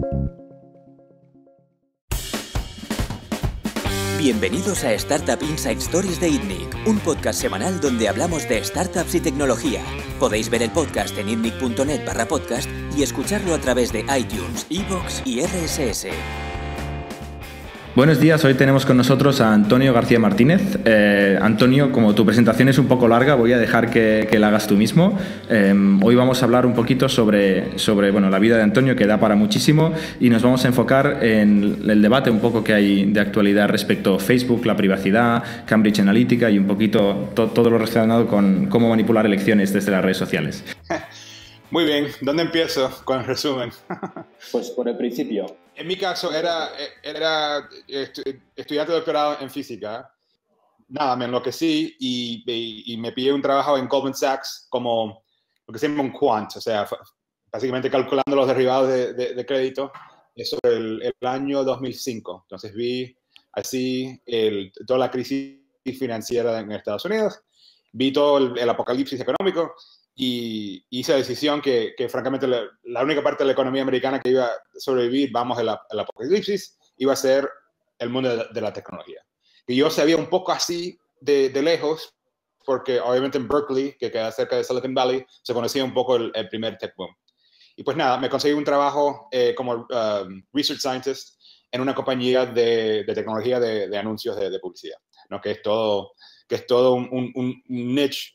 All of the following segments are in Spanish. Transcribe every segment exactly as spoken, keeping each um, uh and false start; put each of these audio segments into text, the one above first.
Bienvenidos a Startup Inside Stories de ITNIC, un podcast semanal donde hablamos de startups y tecnología. Podéis ver el podcast en itnic punto net barra podcast y escucharlo a través de iTunes, iVoox y R S S. Buenos días, hoy tenemos con nosotros a Antonio García Martínez. Eh, Antonio, como tu presentación es un poco larga, voy a dejar que, que la hagas tú mismo. Eh, hoy vamos a hablar un poquito sobre, sobre bueno, la vida de Antonio, que da para muchísimo, y nos vamos a enfocar en el debate un poco que hay de actualidad respecto a Facebook, la privacidad, Cambridge Analytica y un poquito to, todo lo relacionado con cómo manipular elecciones desde las redes sociales. Muy bien, ¿dónde empiezo con el resumen? Pues por el principio. En mi caso era, era estudiante de doctorado en física. Nada, me enloquecí y, y, y me pillé un trabajo en Goldman Sachs como lo que se llama un quant, o sea, básicamente calculando los derivados de, de, de crédito. Eso el, el año dos mil cinco. Entonces vi así el, toda la crisis financiera en Estados Unidos, vi todo el, el apocalipsis económico. Y hice la decisión que, que francamente, la, la única parte de la economía americana que iba a sobrevivir, vamos, el, el apocalipsis, iba a ser el mundo de, de la tecnología. Y yo sabía un poco así de, de lejos, porque obviamente en Berkeley, que queda cerca de Silicon Valley, se conocía un poco el, el primer tech boom. Y pues nada, me conseguí un trabajo eh, como um, research scientist en una compañía de, de tecnología de, de anuncios de, de publicidad, ¿no? Que es todo, que es todo un, un, un niche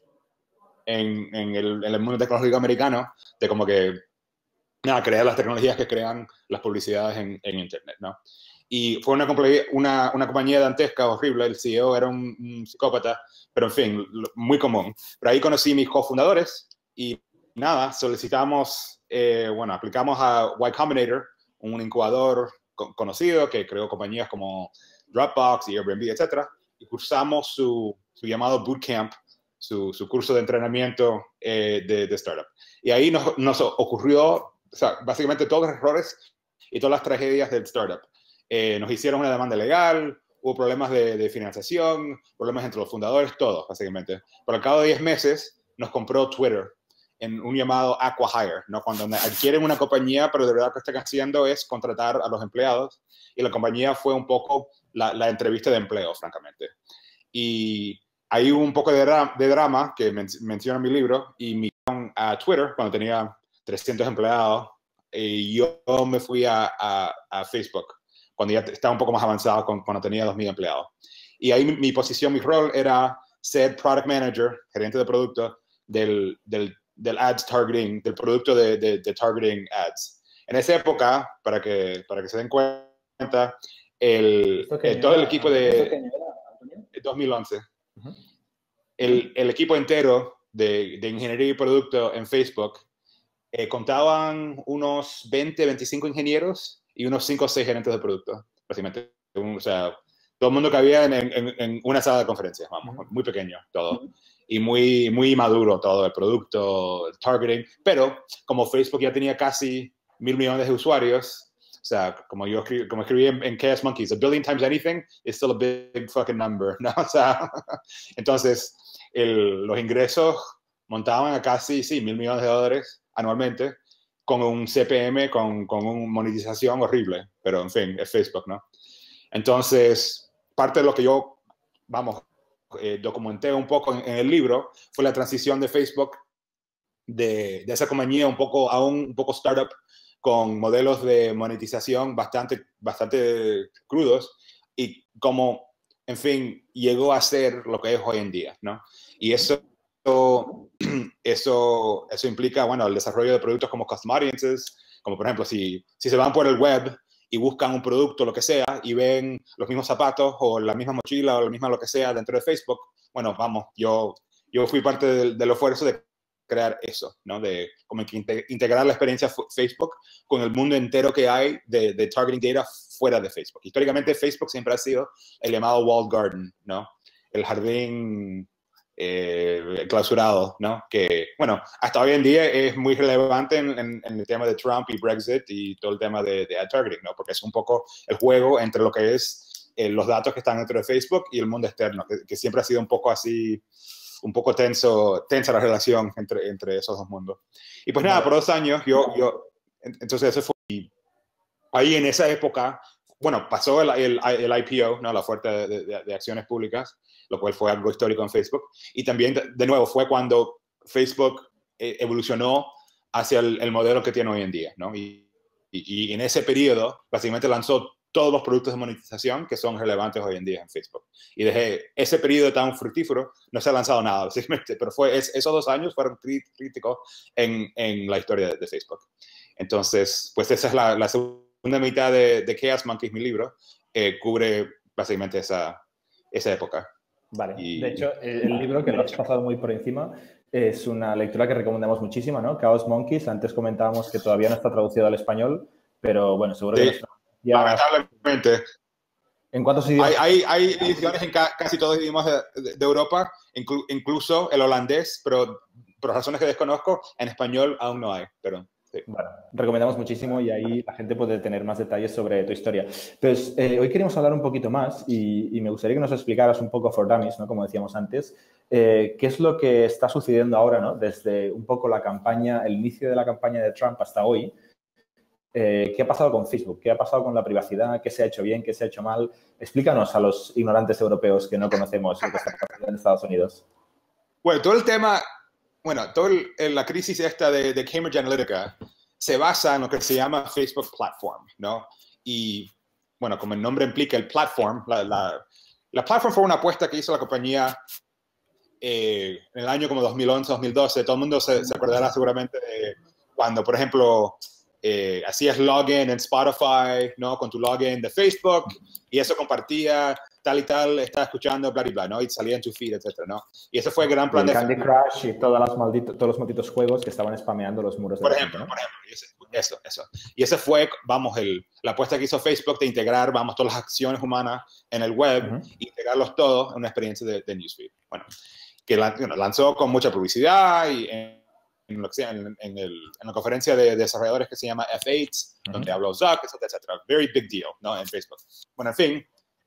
En, en, el, en el mundo tecnológico americano, de como que, nada, crear las tecnologías que crean las publicidades en, en Internet, ¿no? Y fue una, una, una compañía dantesca, horrible, el C E O era un, un psicópata, pero en fin, muy común. Pero ahí conocí a mis cofundadores y nada, solicitamos, eh, bueno, aplicamos a Y Combinator, un incubador co conocido que creó compañías como Dropbox y Airbnb, etcétera, y cursamos su, su llamado bootcamp, Su, su curso de entrenamiento eh, de, de startup. Y ahí nos, nos ocurrió, o sea, básicamente todos los errores y todas las tragedias del startup. Eh, nos hicieron una demanda legal, hubo problemas de, de financiación, problemas entre los fundadores, todos, básicamente. Pero al cabo de diez meses nos compró Twitter en un llamado Acqui-hire, ¿no? Cuando adquieren una compañía, pero de verdad lo que están haciendo es contratar a los empleados. Y la compañía fue un poco la, la entrevista de empleo, francamente. Y hay un poco de, dra de drama que men menciona en mi libro y me fueron a Twitter cuando tenía trescientos empleados y yo me fui a, a, a Facebook cuando ya estaba un poco más avanzado, con, cuando tenía dos mil empleados. Y ahí mi, mi posición, mi rol era ser product manager, gerente de producto del, del, del ads targeting, del producto de, de, de targeting ads. En esa época, para que, para que se den cuenta, el, el, todo el equipo de dos mil once. Uh-huh. El, el equipo entero de, de ingeniería y producto en Facebook eh, contaban unos veinte, veinticinco ingenieros y unos cinco o seis gerentes de producto, básicamente. Un, o sea, todo el mundo que había en, en, en una sala de conferencias, vamos, uh-huh. Muy pequeño todo. Uh-huh. Y muy, muy maduro todo el producto, el targeting. Pero como Facebook ya tenía casi mil millones de usuarios, o sea, como yo escribí, como escribí en, en Chaos Monkeys, a billion times anything is still a big fucking number, ¿no? O sea, entonces, el, los ingresos montaban a casi, sí, mil millones de dólares anualmente, con un C P M, con, con una monetización horrible, pero en fin, es Facebook, ¿no? Entonces, parte de lo que yo, vamos, eh, documenté un poco en, en el libro fue la transición de Facebook de, de esa compañía un poco a un, un poco startup, con modelos de monetización bastante, bastante crudos y como, en fin, llegó a ser lo que es hoy en día, ¿no? Y eso, eso, eso implica, bueno, el desarrollo de productos como custom audiences, como por ejemplo, si, si se van por el web y buscan un producto, lo que sea, y ven los mismos zapatos o la misma mochila o la misma lo que sea dentro de Facebook, bueno, vamos, yo, yo fui parte del, del esfuerzo de crear eso, ¿no? De como que integrar la experiencia Facebook con el mundo entero que hay de, de targeting data fuera de Facebook. Históricamente Facebook siempre ha sido el llamado walled garden, ¿no? El jardín eh, clausurado, ¿no? Que, bueno, hasta hoy en día es muy relevante en, en, en el tema de Trump y Brexit y todo el tema de, de ad targeting, ¿no? Porque es un poco el juego entre lo que es eh, los datos que están dentro de Facebook y el mundo externo, que, que siempre ha sido un poco así, un poco tenso, tensa la relación entre, entre esos dos mundos. Y pues nada, por dos años, yo, yo entonces eso fue, ahí en esa época, bueno, pasó el, el, el I P O, ¿no? La oferta de, de, de acciones públicas, lo cual fue algo histórico en Facebook. Y también, de nuevo, fue cuando Facebook eh, evolucionó hacia el, el modelo que tiene hoy en día, ¿no? Y, y, y en ese periodo, básicamente lanzó todos los productos de monetización que son relevantes hoy en día en Facebook. Y desde ese periodo tan fructífero no se ha lanzado nada, básicamente, pero fue, es, esos dos años fueron críticos en, en la historia de, de Facebook. Entonces, pues esa es la, la segunda mitad de, de Chaos Monkeys, mi libro, eh, cubre básicamente esa, esa época. Vale, y... de hecho, el libro, que lo has pasado muy por encima, es una lectura que recomendamos muchísimo, ¿no? Chaos Monkeys, antes comentábamos que todavía no está traducido al español, pero bueno, seguro sí. que... Nuestra... Ya... Lamentablemente. ¿En cuántos idiomas? Hay, hay, hay ediciones en ca casi todos los idiomas de, de, de Europa, inclu incluso el holandés, pero por razones que desconozco, en español aún no hay. Pero, sí. Bueno, recomendamos muchísimo y ahí la gente puede tener más detalles sobre tu historia. Pues eh, hoy queremos hablar un poquito más y, y me gustaría que nos explicaras un poco for Dummies, ¿no? Como decíamos antes, eh, qué es lo que está sucediendo ahora, ¿no? Desde un poco la campaña, el inicio de la campaña de Trump hasta hoy. Eh, ¿Qué ha pasado con Facebook? ¿Qué ha pasado con la privacidad? ¿Qué se ha hecho bien? ¿Qué se ha hecho mal? Explícanos a los ignorantes europeos que no conocemos lo que está pasando en Estados Unidos. Bueno, todo el tema, bueno, toda la crisis esta de, de Cambridge Analytica se basa en lo que se llama Facebook Platform, ¿no? Y, bueno, como el nombre implica, el platform, la, la, la platform fue una apuesta que hizo la compañía eh, en el año como dos mil once, dos mil doce. Todo el mundo se, se acordará seguramente de cuando, por ejemplo... Eh, hacías login en Spotify, ¿no? Con tu login de Facebook y eso compartía tal y tal, estaba escuchando, bla, bla, bla, ¿no? Y salía en tu feed, etcétera, ¿no? Y ese fue el gran plan de Candy Facebook. Crush y todas las malditos, todos los malditos juegos que estaban spameando los muros. Por de ejemplo, gente, ¿no? por ejemplo, ese, eso, eso. Y ese fue, vamos, el, la apuesta que hizo Facebook de integrar, vamos, todas las acciones humanas en el web, uh-huh. integrarlos todos en una experiencia de, de newsfeed. Bueno, que la, bueno, lanzó con mucha publicidad y en, En, lo que sea, en, en, el, en la conferencia de desarrolladores que se llama F ocho, uh-huh. donde habló Zuck, etcétera, etcétera. Very big deal, ¿no? En Facebook. Bueno, en fin,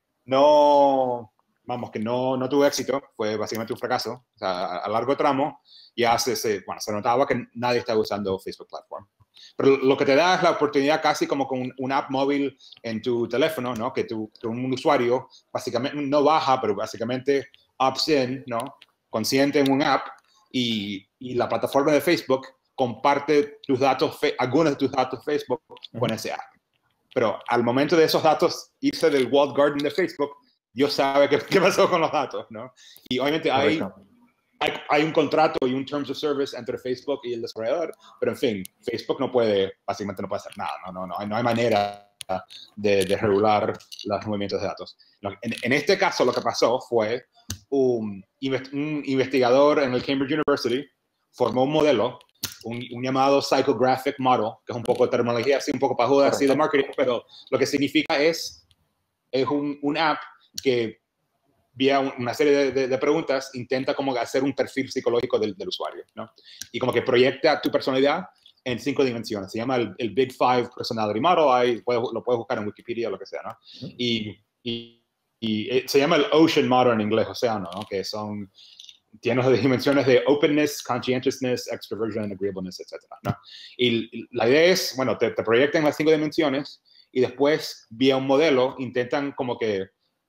no, vamos, que no, no tuvo éxito, fue básicamente un fracaso. O sea, a, a largo tramo ya se, se, bueno, se notaba que nadie estaba usando Facebook Platform. Pero lo que te da es la oportunidad casi como con un, un app móvil en tu teléfono, ¿no? Que, tu, que un usuario básicamente no baja, pero básicamente opts in, ¿no? Consciente en un app. Y, y la plataforma de Facebook comparte tus datos, algunos de tus datos Facebook con ese app. Pero al momento de esos datos irse del walled garden de Facebook, Dios sabe qué, qué pasó con los datos, ¿no? Y obviamente hay, hay, hay un contrato y un terms of service entre Facebook y el desarrollador, pero en fin, Facebook no puede, básicamente no puede hacer nada, no, no, no, hay, no hay manera de, de regular los movimientos de datos. En, en este caso lo que pasó fue un, un investigador en el Cambridge University formó un modelo, un, un llamado Psychographic Model, que es un poco de terminología así, un poco pajuda así de marketing, pero lo que significa es, es un, un app que vía una serie de, de, de preguntas intenta como hacer un perfil psicológico del, del usuario, ¿no? Y como que proyecta tu personalidad en cinco dimensiones. Se llama el, el Big Five Personality Model, ahí puedes, lo puedes buscar en Wikipedia o lo que sea, ¿no? Y, y, y se llama el Ocean Model en inglés, océano, ¿no? Que son, tiene las dimensiones de openness, conscientiousness, extroversion, agreeableness, etcétera, ¿no? Y la idea es, bueno, te, te proyectan las cinco dimensiones y después, vía un modelo, intentan como que,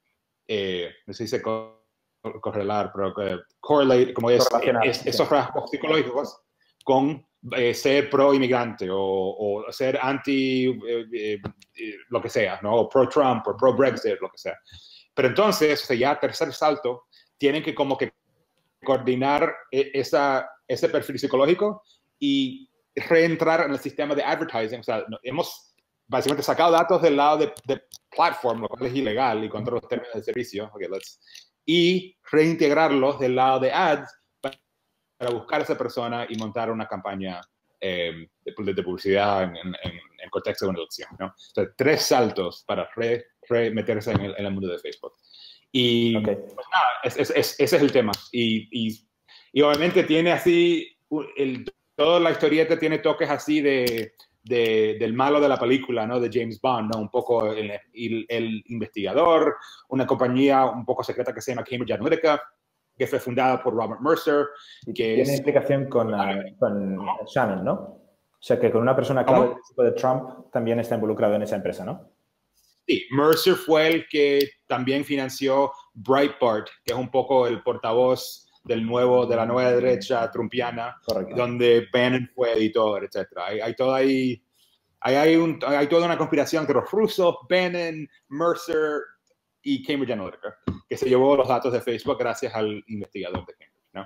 eh, no sé si se co correlar, pero eh, correlate, como es, es sí. esos rasgos psicológicos con eh, ser pro-inmigrante o, o ser anti, eh, eh, lo que sea, ¿no? O pro-Trump o pro-Brexit, lo que sea. Pero entonces, o sea, ya tercer salto, tienen que como que coordinar esa, ese perfil psicológico y reentrar en el sistema de advertising. O sea, hemos básicamente sacado datos del lado de, de platform, lo cual es ilegal y contra los términos de servicio, okay, let's, y reintegrarlos del lado de ads para, para buscar a esa persona y montar una campaña eh, de, de publicidad en, en, en contexto de una elección, ¿no? O sea, tres saltos para re, re meterse en el, en el mundo de Facebook. Y okay. pues nada, es, es, es, ese es el tema. Y, y, y obviamente tiene así, el, toda la historieta tiene toques así de, de, del malo de la película, ¿no? De James Bond, ¿no? Un poco el, el, el investigador, una compañía un poco secreta que se llama Cambridge Analytica, que fue fundada por Robert Mercer. Que tiene es, implicación con, uh, con Shannon, ¿no? sea, que con una persona clave del equipo de Trump también está involucrado en esa empresa, ¿no? Sí, Mercer fue el que también financió Breitbart, que es un poco el portavoz del nuevo, de la nueva derecha trumpiana, Correcto. Donde Bannon fue editor, etcétera. Hay, hay, todo ahí, hay, hay, un, hay toda una conspiración entre los rusos, Bannon, Mercer y Cambridge Analytica, que se llevó los datos de Facebook gracias al investigador de Cambridge, ¿no?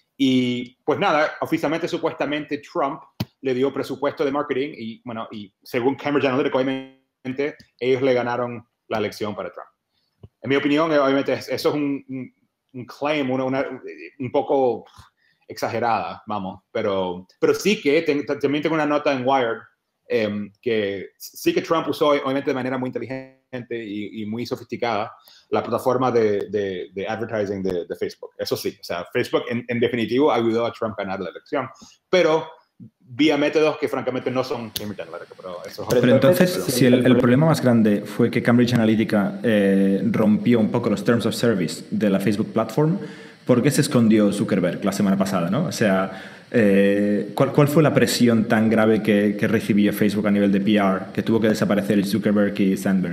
Y pues nada, oficialmente, supuestamente, Trump le dio presupuesto de marketing y, bueno, y según Cambridge Analytica, obviamente, ellos le ganaron la elección para Trump. En mi opinión, obviamente, eso es un, un, un claim, una, una, un poco exagerada, vamos, pero, pero sí que ten, también tengo una nota en Wired eh, que sí que Trump usó, obviamente, de manera muy inteligente y, y muy sofisticada la plataforma de, de, de advertising de, de Facebook. Eso sí, o sea, Facebook en, en definitivo ayudó a Trump a ganar la elección, pero vía métodos que francamente no son Cambridge Analytica. Pero, eso pero, pero entonces, pero, si el, el problema más grande fue que Cambridge Analytica eh, rompió un poco los Terms of Service de la Facebook Platform, ¿por qué se escondió Zuckerberg la semana pasada, ¿no? O sea, eh, ¿cuál, ¿cuál fue la presión tan grave que, que recibió Facebook a nivel de P R que tuvo que desaparecer Zuckerberg y Sandberg?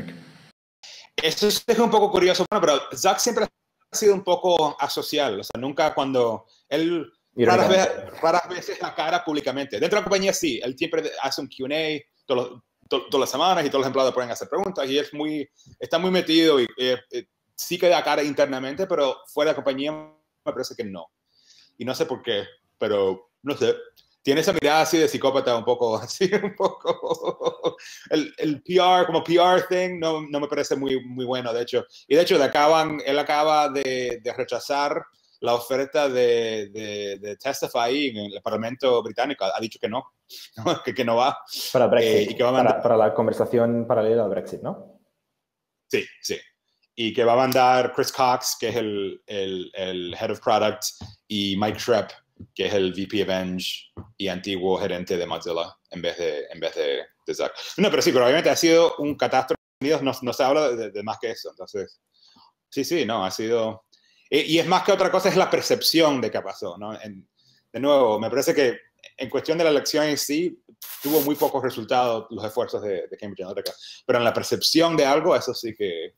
Eso es un poco curioso, bueno, pero Zuck siempre ha sido un poco asocial, o sea, nunca cuando él... Raras veces, raras veces la cara públicamente. Dentro de la compañía sí, él siempre hace un Q and A todos, to, todas las semanas y todos los empleados pueden hacer preguntas y es muy, está muy metido y eh, eh, sí que da cara internamente, pero fuera de la compañía me parece que no. Y no sé por qué, pero no sé. Tiene esa mirada así de psicópata un poco, así un poco. El, el P R, como P R thing, no, no me parece muy, muy bueno, de hecho. Y de hecho, de acaban, él acaba de, de rechazar la oferta de, de, de Testify en el Parlamento británico. Ha dicho que no, ¿no? Que, que no va. Para Brexit, eh, y que va a mandar... para, para la conversación paralela al Brexit, ¿no? Sí, sí. Y que va a mandar Chris Cox, que es el, el, el Head of Product, y Mike Trepp, que es el V P of Eng y antiguo gerente de Mozilla, en vez de, en vez de, de Zuck. No, pero sí, pero obviamente ha sido un catástrofe. No, no se habla de, de más que eso. Entonces, sí, sí, no, ha sido... Y es más que otra cosa, es la percepción de qué pasó, ¿no? En, de nuevo, me parece que en cuestión de la elección en sí, tuvo muy pocos resultados los esfuerzos de, de Cambridge Analytica. Pero en la percepción de algo, eso sí que...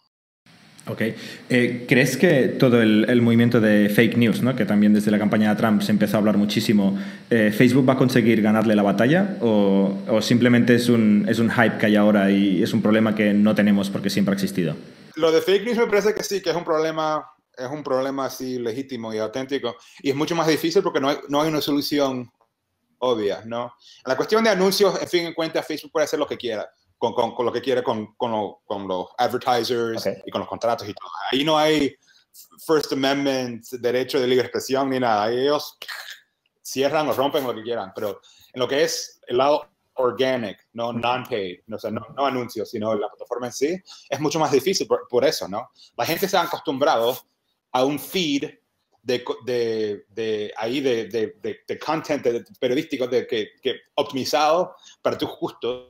Ok. Eh, ¿Crees que todo el, el movimiento de fake news, ¿no? Que también desde la campaña de Trump se empezó a hablar muchísimo, eh, ¿Facebook va a conseguir ganarle la batalla o, o simplemente es un, es un hype que hay ahora y es un problema que no tenemos porque siempre ha existido? Lo de fake news me parece que sí, que es un problema... es un problema así legítimo y auténtico. Y es mucho más difícil porque no hay, no hay una solución obvia, ¿no? En la cuestión de anuncios, en fin, en cuenta, Facebook puede hacer lo que quiera, con, con, con lo que quiera, con, con, lo, con los advertisers okay. y con los contratos y todo. Ahí no hay First Amendment, derecho de libre expresión ni nada. Ellos cierran o rompen lo que quieran. Pero en lo que es el lado organic, no non-paid, no, o sea, no, no anuncios, sino la plataforma en sí, es mucho más difícil por, por eso, ¿no? La gente se ha acostumbrado a un feed de, de, de ahí de, de, de, de content de, de periodístico de, que, que optimizado para tus gustos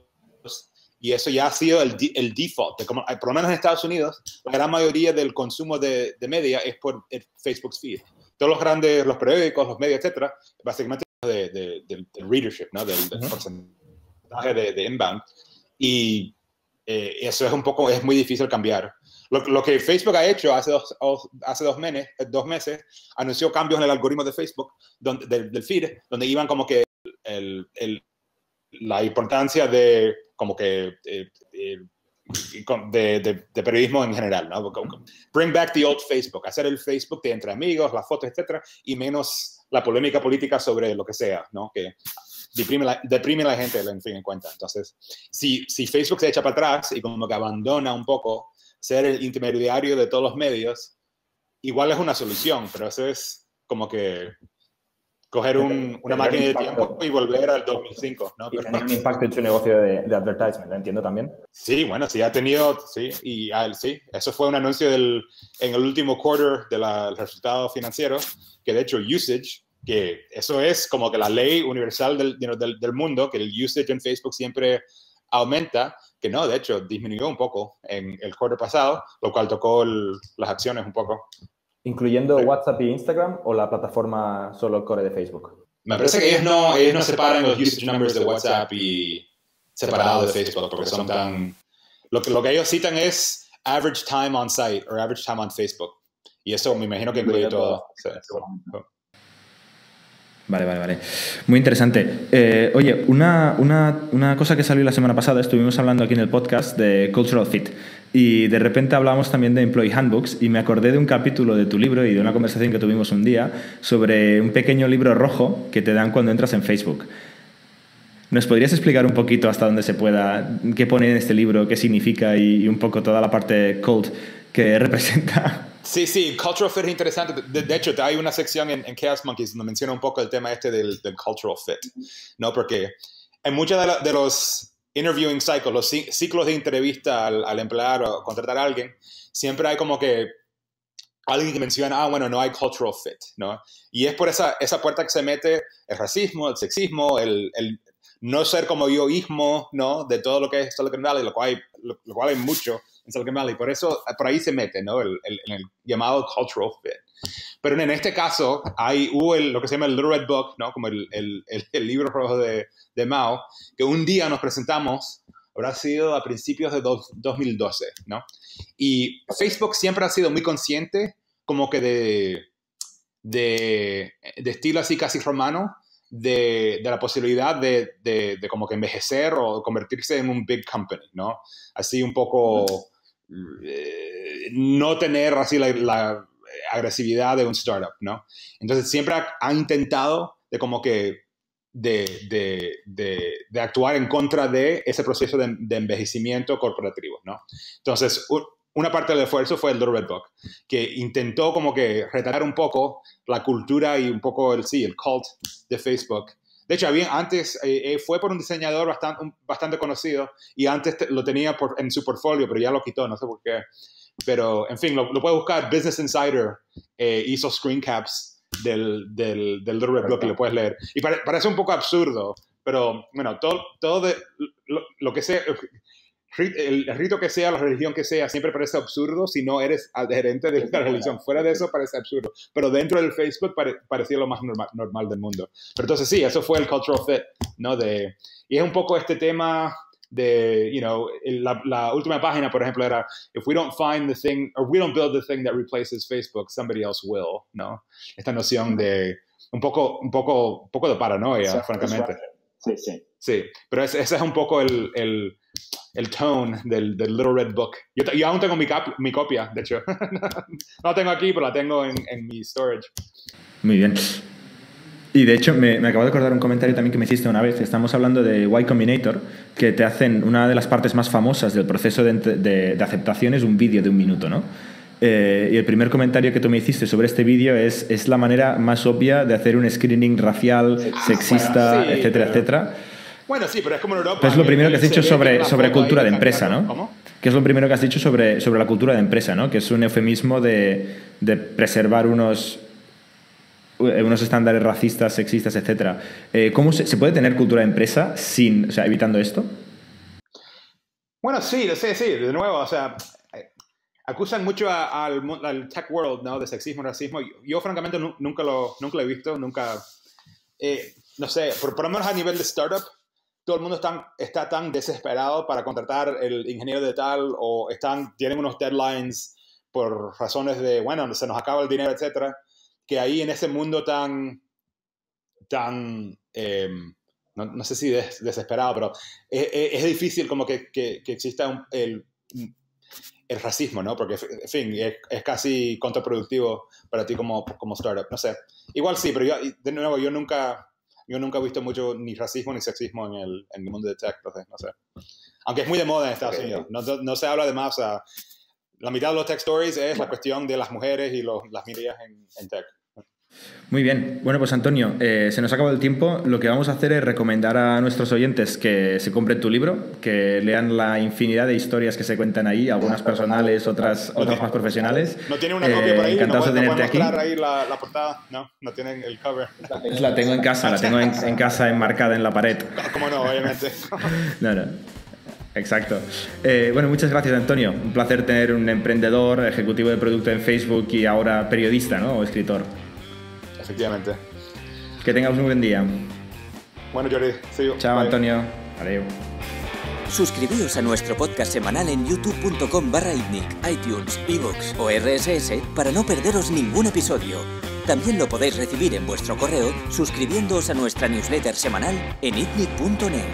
y eso ya ha sido el, el default. De como, por lo menos en Estados Unidos, la gran mayoría del consumo de, de media es por el Facebook's feed. Todos los grandes, los periódicos, los medios, etcétera, básicamente de, de, de, de readership, ¿no? Del, del porcentaje de, de inbound. Y eh, eso es un poco, es muy difícil cambiar. Lo, lo que Facebook ha hecho hace dos, hace dos, meses, dos meses, anunció cambios en el algoritmo de Facebook, donde, del, del feed, donde iban como que el, el, la importancia de, como que, eh, eh, de, de, de periodismo en general, ¿no? Bring back the old Facebook, hacer el Facebook de entre amigos, las fotos, etcétera, y menos la polémica política sobre lo que sea, ¿no? Que deprime la, deprime a la gente, en fin, en cuenta. Entonces, si, si Facebook se echa para atrás y como que abandona un poco ser el intermediario de todos los medios, igual es una solución, pero eso es como que coger un, una máquina de tiempo y volver al dos mil cinco, ¿no? Y tener un impacto en su negocio de, de advertisement, ¿lo entiendo también? Sí, bueno, sí ha tenido, sí, y ah, sí, eso fue un anuncio del, en el último quarter del de resultado financiero, que de hecho usage, que eso es como que la ley universal del, del, del mundo, que el usage en Facebook siempre aumenta, que no, de hecho, disminuyó un poco en el quarter pasado, lo cual tocó el, las acciones un poco. ¿Incluyendo sí. WhatsApp y Instagram o la plataforma solo core de Facebook? me parece que ellos no, ellos no separan los usage numbers de WhatsApp y separados de Facebook, porque son tan... Lo que, lo que ellos citan es average time on site o average time on Facebook. Y eso me imagino que incluye todo. Sí, bueno. Vale, vale, vale. Muy interesante. Eh, oye, una, una, una cosa que salió la semana pasada, estuvimos hablando aquí en el podcast de Cultural Fit y de repente hablábamos también de Employee Handbooks y me acordé de un capítulo de tu libro y de una conversación que tuvimos un día sobre un pequeño libro rojo que te dan cuando entras en Facebook. ¿Nos podrías explicar un poquito hasta dónde se pueda, qué pone en este libro, qué significa y, y un poco toda la parte cult que representa? Sí, sí, Cultural Fit es interesante. De, de hecho, hay una sección en, en Chaos Monkeys donde menciona un poco el tema este del, del Cultural Fit, ¿no? Porque en muchos de, la, de los interviewing cycles, los ciclos de entrevista al, al emplear o contratar a alguien, siempre hay como que alguien que menciona, ah, bueno, no hay Cultural Fit, ¿no? Y es por esa, esa puerta que se mete el racismo, el sexismo, el, el no ser como yoísmo, ¿no? De todo lo que es Silicon Valley, lo cual hay, lo, lo cual hay mucho en Silicon Valley. Por eso, por ahí se mete, ¿no? El, el, el llamado Cultural Fit. Pero en este caso, hay, hubo el, lo que se llama el Little Red Book, ¿no? Como el, el, el, el libro rojo de, de Mao, que un día nos presentamos, habrá sido a principios de dos, dos mil doce, ¿no? Y Facebook siempre ha sido muy consciente como que de, de, de estilo así casi romano, De, de la posibilidad de, de, de como que envejecer o convertirse en un big company, ¿no? Así un poco eh, no tener así la, la agresividad de un startup, ¿no? Entonces siempre ha, ha intentado de como que de, de, de, de actuar en contra de ese proceso de, de envejecimiento corporativo, ¿no? Entonces un, una parte del esfuerzo fue el Little Red Book, que intentó como que retratar un poco la cultura y un poco el, sí, el cult de Facebook. De hecho, había, antes eh, fue por un diseñador bastante, un, bastante conocido y antes te, lo tenía por, en su portfolio, pero ya lo quitó, no sé por qué. Pero, en fin, lo, lo puedes buscar. Business Insider eh, hizo screen caps del, del, del Little Red Book y lo puedes leer. Y pare, parece un poco absurdo, pero, bueno, todo, todo de, lo, lo que sea... El rito que sea, la religión que sea, siempre parece absurdo si no eres adherente de la religión. Fuera de eso parece absurdo. Pero dentro del Facebook pare, parecía lo más normal, normal del mundo. Pero entonces sí, eso fue el Cultural Fit, ¿no? De, y es un poco este tema de, you know, la, la última página, por ejemplo, era if we don't find the thing, or we don't build the thing that replaces Facebook, somebody else will, ¿no? Esta noción de un poco, un poco, un poco de paranoia, sí, francamente. Sí, sí. Sí, pero ese, ese es un poco el... el el tone del, del Little Red Book. Yo, yo aún tengo mi, cap, mi copia, de hecho. No la tengo aquí, pero la tengo en, en mi storage. Muy bien. Y de hecho, me, me acabo de acordar un comentario también que me hiciste una vez. Estamos hablando de Y Combinator, que te hacen una de las partes más famosas del proceso de, de, de aceptación es un vídeo de un minuto, ¿no? Eh, y el primer comentario que tú me hiciste sobre este vídeo es, es la manera más obvia de hacer un screening racial, ah, sexista, bueno, sí, etcétera, pero... etcétera. Bueno, sí, pero es como en Europa. Pues es lo primero que has dicho sobre, sobre cultura de empresa, ¿no? ¿Cómo? Que es lo primero que has dicho sobre, sobre la cultura de empresa, ¿no? Que es un eufemismo de, de preservar unos, unos estándares racistas, sexistas, etcétera. Eh, ¿Cómo se, se puede tener cultura de empresa sin, o sea, evitando esto? Bueno, sí, sí, sí. De nuevo, o sea, acusan mucho a, al, al tech world, ¿no? De sexismo, racismo. Yo, yo francamente, nunca lo, nunca lo he visto, nunca... Eh, no sé, por, por lo menos a nivel de startup, todo el mundo está, está tan desesperado para contratar el ingeniero de tal o están, tienen unos deadlines por razones de, bueno, se nos acaba el dinero, etcétera, que ahí en ese mundo tan, tan eh, no, no sé si des, desesperado, pero es, es difícil como que, que, que exista un, el, el racismo, ¿no? Porque, en fin, es, es casi contraproductivo para ti como, como startup, no sé. Igual sí, pero yo, de nuevo, yo nunca... Yo nunca he visto mucho ni racismo ni sexismo en el, en el mundo de tech, entonces, no sé. Aunque es muy de moda en Estados okay. Unidos. No, no se habla de más. O sea, la mitad de los tech stories es la cuestión de las mujeres y los, las minorías en, en tech. Muy bien. Bueno, pues Antonio, eh, se nos ha acabado el tiempo. Lo que vamos a hacer es recomendar a nuestros oyentes que se compren tu libro, que lean la infinidad de historias que se cuentan ahí, algunas personales, otras, no, otras más profesionales. ¿No tiene una copia por ahí? Encantados ¿No de puede, tenerte no aquí. Ahí la, la portada? No, no tienen el cover. La tengo en casa, la tengo en, en casa enmarcada en la pared. ¿Cómo no? Obviamente. No, no. Exacto. Eh, bueno, muchas gracias, Antonio. Un placer tener un emprendedor, ejecutivo de producto en Facebook y ahora periodista, ¿no? O escritor. Efectivamente. Que tengas un buen día. Bueno, Jordi, see you. Chao, Bye. Antonio. Adiós. Suscribíos a nuestro podcast semanal en youtube.com barra ITNIC, iTunes, iVoox o R S S para no perderos ningún episodio. También lo podéis recibir en vuestro correo suscribiéndoos a nuestra newsletter semanal en itnic punto net.